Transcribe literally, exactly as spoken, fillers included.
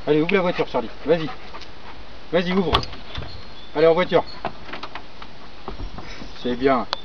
Allez, ouvre la voiture, Charlie. Vas-y. Vas-y, ouvre. Allez, en voiture. C'est bien.